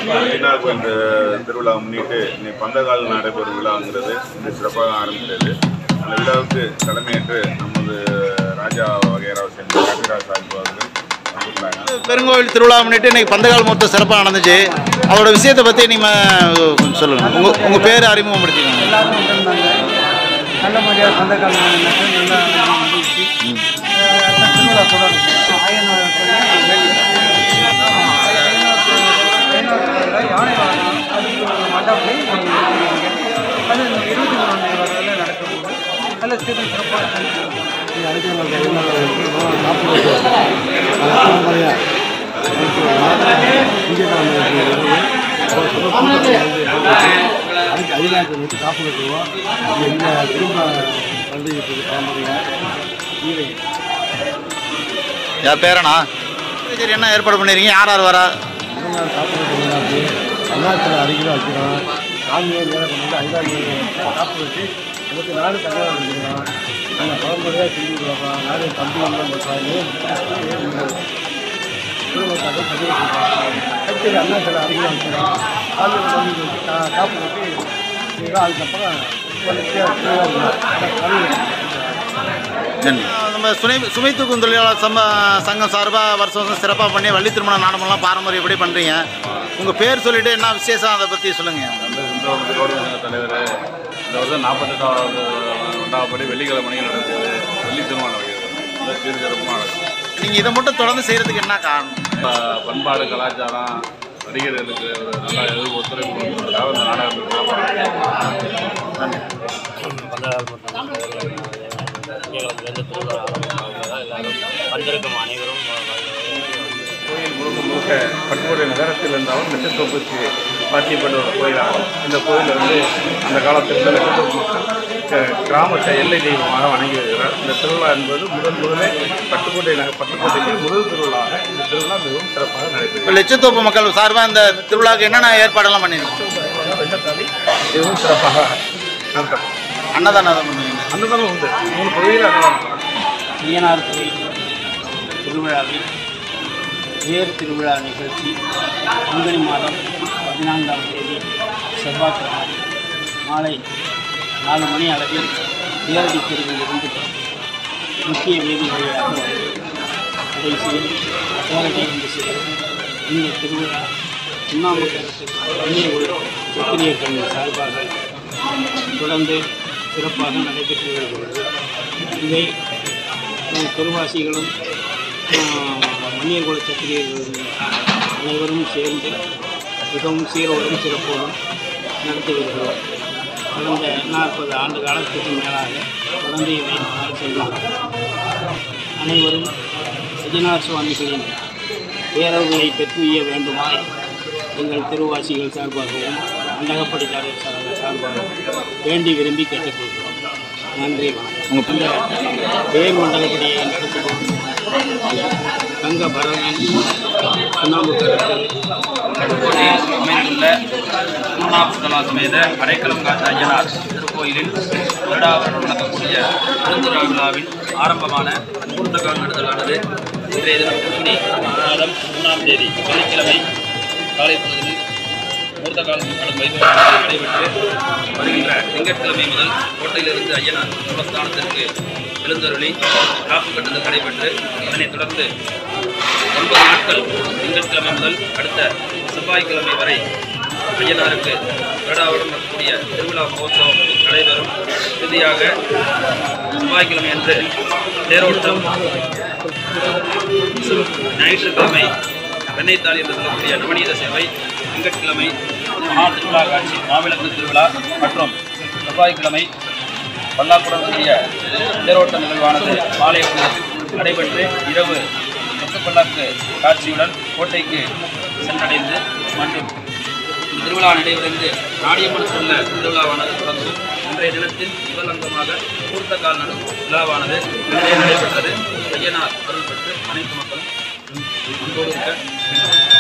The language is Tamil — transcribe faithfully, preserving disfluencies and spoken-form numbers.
ஐயனார் கோயில் திருவிழா முன்னிட்டு இன்னைக்கு பந்தகால் நடைபெறும் விழாங்கிறது இந்த சிறப்பாக ஆரம்பிக்கிறது. அந்த விழாவுக்கு தலைமையேற்று நமது ராஜா வகைராவை சேர்ந்த காபிராஜ் சாஹிப் அவர்கள் வந்துருந்தாங்க. பெருங்கோவில் திருவிழா முன்னிட்டு இன்னைக்கு பந்தகால் மொத்தம் சிறப்பாக நடந்துச்சு. அவரோட விஷயத்தை பற்றி நீங்கள் கொஞ்சம் சொல்லுங்கள். உங்கள் உங்கள் பேர் அறிமுகப்படுத்திக்கோங்க. எல்லாரும் வந்திருந்தாங்க. நல்ல முறையாக பந்தகால் நல்லா இருந்துச்சு. திருவிழா தொடரும் ஆயனார் யானை மண்டபத்தில் அது இருபத்தி மூணாம் தேதி வரதில் நடக்கும்போது நல்ல சிறு சிறப்பாக அதிகாரத்தை வச்சு காப்பு கட்டுவோம். இந்த திரும்ப பண்டிகை பாரம்பரியம் கீரை என் பேரண்ணா சரி என்ன ஏற்பாடு பண்ணிருக்கீங்க? யார் யார் வரா? காப்பு கட்டுறது அண்ணாத்தில் அருகில் வைக்கிறோம். சாமியார் வேலை கொண்டு ஐந்தாயிரம் காப்பு கட்டி இருபத்தி நாலு கல்யாணம் பண்ணிக்கிறோம். நாங்கள் பரம்பரையாக செஞ்சுட்டு வரோம். நாலு தம்பிகள்லாம் பண்ணுறாங்க. குடும்பத்தாக பதிவு கட்டி அண்ணாத்தில் அருகில் வைக்கிறோம். சாமியார் தம்பி வச்சு கா காப்பு கட்டி அதுக்கப்புறம் நம்ம சுமை சுமை தூக்கும் தொழிலாளர் சம்ப சங்கம் சார்பாக வருஷம் வருஷம் சிறப்பாக பண்ணி வள்ளி திருமண நாடகம்லாம் பாரம்பரியம் எப்படி பண்ணுறீங்க? உங்கள் பேர் சொல்லிவிட்டு என்ன விசேஷம் அதை பற்றி சொல்லுங்கள். அந்த இந்த ரோடு தலைவர் இந்த வருஷம் நாற்பத்தெட்டாவது ரெண்டாவது படி வெள்ளிக்கிழமை மணிகள் நடக்குது. வெள்ளி திருமணம் நடக்குது. சீர் சிறப்புமாக நடக்குது. நீங்கள் இதை மட்டும் தொடர்ந்து செய்கிறதுக்கு என்ன காரணம்? பண்பாடு கலாச்சாரம் நடிகர்களுக்கு ஒரு நல்ல எது ஒத்துழைப்பு கொடுக்குறதுக்காக இந்த நாடகத்துக்கு நன்றி. பந்தகால் மற்றும் திங்கக்கிழமையிலேருந்து திருவிழா ஆரம்பமாகிறதா எல்லாரும் வந்திருக்கும் அனைவரும் கோயில் முழுக்க முழுக்க பட்டுக்கோட்டை நகரத்தில் இருந்தாலும் லட்சத்தோப்புக்கு பாத்தியப்பட்ட ஒரு கோயிலாகும். இந்த கோயில் வந்து அந்த காலத்திற்கு லட்சத்தோப்பு கிராமத்தை எல்லை தெய்வமாக வணங்கி வருகிறார். இந்த திருவிழா என்பது முதல் முதலே பட்டுக்கோட்டை நகர் பட்டுக்கோட்டைக்கு முதல் திருவிழாக இந்த திருவிழா மிகவும் சிறப்பாக நடைபெறும். லட்சத்தோப்பு மக்கள் சார்பாக இந்த திருவிழாவுக்கு என்னென்ன ஏற்பாடெல்லாம் பண்ணியிருக்கோம்? வெள்ளத்தாலி மிகவும் சிறப்பாக நடத்தப்படும். அன்னதானம் பண்ணுவீங்க? அன்னதானம் உண்டு. மூணு கோயில் அன்னதானம். ஐயனார் கோயில் திருவிழாவில் தேர் திருவிழா நிகழ்ச்சி பங்குனி மாதம் பதினான்காம் தேதி செவ்வாய்க்கிழமை மாலை நாலு மணி அளவில் தேரடி தெருவில் இருந்து முக்கிய வீதி வழியாக கடைசியில் தேரடி என்று செய்யும் இந்த திருவிழா சுண்ணாம்புக்கரத்துக்கு தண்ணீர் உள்ள சத்திரியர் கல்வி சார்பாக தொடர்ந்து சிறப்பாக நடைபெற்று வருகிறது. இதை திருவாசிகளும் மன்னியர்குல சத்திரியர்கள் அனைவரும் சேர்ந்து மிகவும் சீரோடும் சிறப்போடும் நடத்தி வருகிறோம். கடந்த நாற்பது ஆண்டு காலத்துக்கு மேலாக தொடர்ந்து இதை நாங்கள் செல்கிறோம். அனைவரும் ஐயனார் சுவாமிகளின் பேரர்களை பெற்றுய வேண்டுமாய் எங்கள் திருவாசிகள் சார்பாகவும் மண்டகப்படித்தாரர் சார்பாகவும் வேண்டி விரும்பி கேட்டுக்கொள்கிறோம். நன்றி, வணக்கம். இந்த பேர் மண்டகப்படியை நடத்துகிறோம் தங்க பரவன் சுண்ணாம்புக்கரசு புதுக்கோட்டையில் அமைந்துள்ள மூணாப்புத்தலா சமேத அடைக்கலம் காத்த ஐயனார் திருக்கோயிலில் வருடாவரம் நடக்கக்கூடிய பெருந்திருவிழா விழாவின் ஆரம்பமான முகூர்த்தக்கால் நடுதலானது இன்றைய தினம் பங்குனி மாதம் மூணாம் தேதி வெள்ளிக்கிழமை காலை பொழுதில் முகூர்த்தக்கால் நடக்கும் வைபவம் நடைபெற்று வருகின்ற திங்கட்கிழமை முதல் கோட்டையிலிருந்து ஐயனார் மூலஸ்தானத்திற்கு எழுந்தருளி காப்பு கட்டுதல் நடைபெற்று அதனைத் தொடர்ந்து ஒன்பது நாட்கள் திங்கட்கிழமை முதல் அடுத்த செவ்வாய்க்கிழமை வரை ஐயனாருக்கு வருடாவரம் நடக்கக்கூடிய திருவிழா மகோத்சவம் நடைபெறும். இறுதியாக செவ்வாய்க்கிழமை அன்று தேரோட்டம், ஞாயிற்றுக்கிழமை வெண்ணெய்த்தாலி என்று சொல்லக்கூடிய நவநீத சேவை, திங்கட்கிழமை மகா திருவிழா காட்சி மாவிளக்கு திருவிழா மற்றும் செவ்வாய்க்கிழமை பல்லாக்குடன் கூடிய தேரோட்ட நிகழ்வானது மாலை நடைபெற்று இரவு பல்லாக்கு காட்சியுடன் கோட்டைக்கு சென்றடைந்து மற்றும் திருவிழா நடைபெறுந்து நாடியம்மனுக்கு உள்ள திருவிழாவானது தொடர்ந்து இன்றைய தினத்தில் முதல் அங்கமாக முகூர்த்தக்கால் நடு விழாவானது இன்றைய நடைபெற்றது. ஐயனார் அருள் பெற்று அனைத்து மக்களும் அன்போடு இருக்க